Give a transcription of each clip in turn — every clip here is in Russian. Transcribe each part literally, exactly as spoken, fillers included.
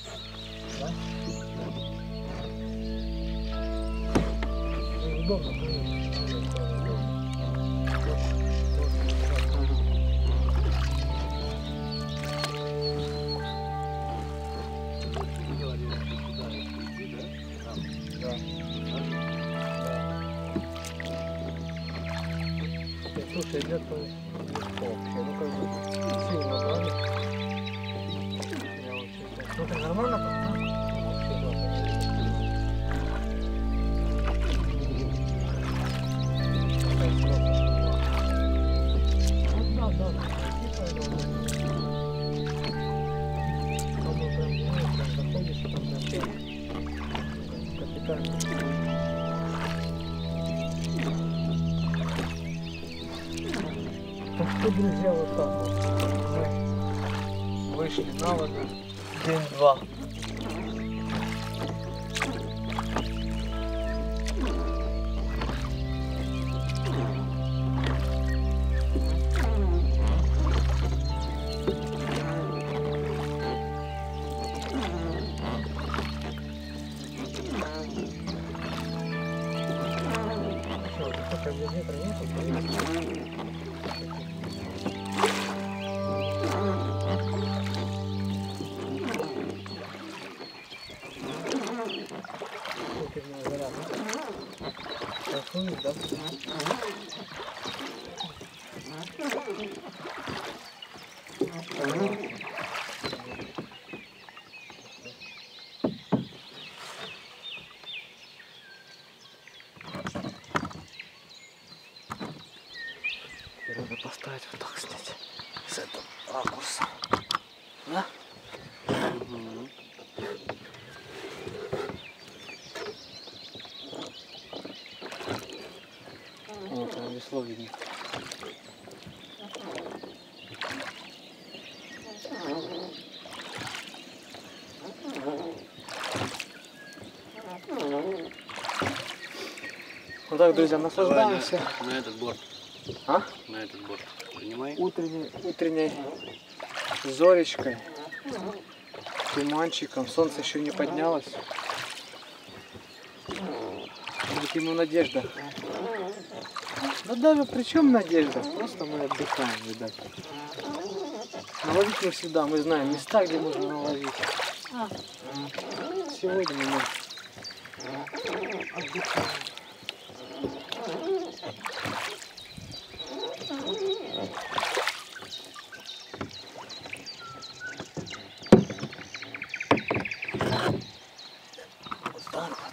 Да? Удобно, слушай, идет легко вообще, ну как бы сил набрали. Я вот честно. Смотри, нормально там? Вообще, да. Ну да, да, да. Там мы прям, ну, прям заходишь, там прям капитально. Так что, друзья, вот так вот мы вышли на воду день-два. Что, сколько метра нету? Да? Надо поставить вот так, снять с этого ракурса. Да? Угу. Вот там весло видно. Вот так, друзья, наслаждаемся. На, на этот борт. А? На этот борт. Принимай. Утренней, утренней зоречкой, туманчиком. Солнце еще не поднялось. Будет ему надежда. Да даже при чем надежда? Просто мы отдыхаем, видать. Наловить мы всегда, мы знаем места, где можно наловить. Сегодня мы отдыхаем. Вот так вот.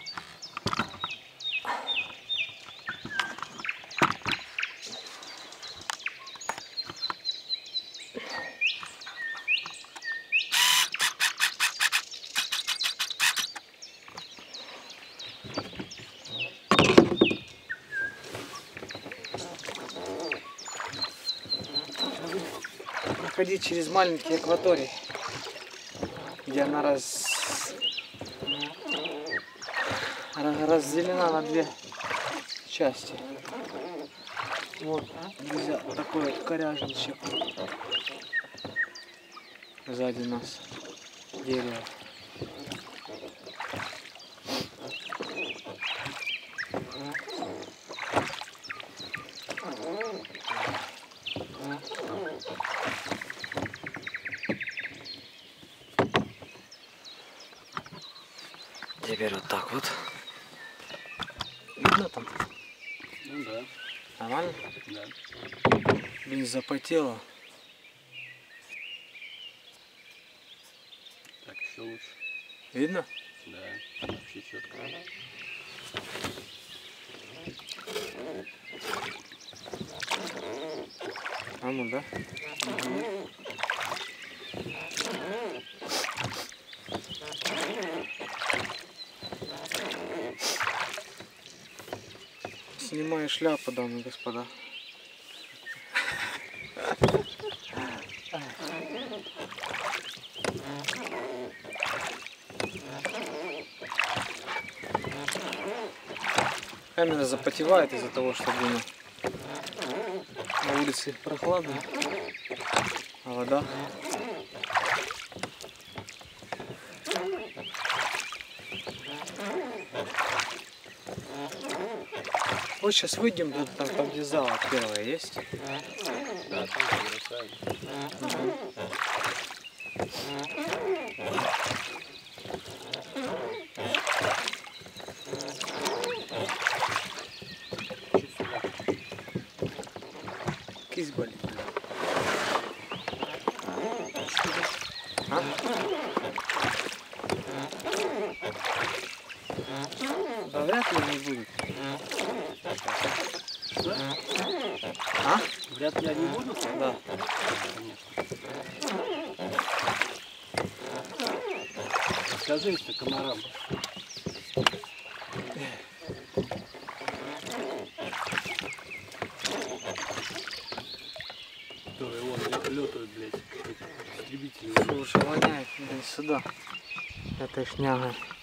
Проходить через маленький акваторий, где она раз... разделена на две части. Вот, друзья, такой вот коряжничек сзади нас, дерево. Теперь вот так вот. Видно там? Ну да. Нормально? Да. Блин, запотело. Так, еще лучше. Видно? Да, вообще четко. А ну да? Угу. Снимаю шляпу, дамы и господа. Камера запотевает из-за того, что блин, на улице прохладно, а вода вот сейчас выйдем, тут там подвязала первая есть. Да, там бросаем. Чуть сюда. Кисть болит. А? Да вряд ли они будут. Что? А? Вряд ли они будут? Да. Конечно. Скажи это комарам. Которые вон летают, блядь, как истребители. Слушай, воняет, блин, сюда. Этой шнягой.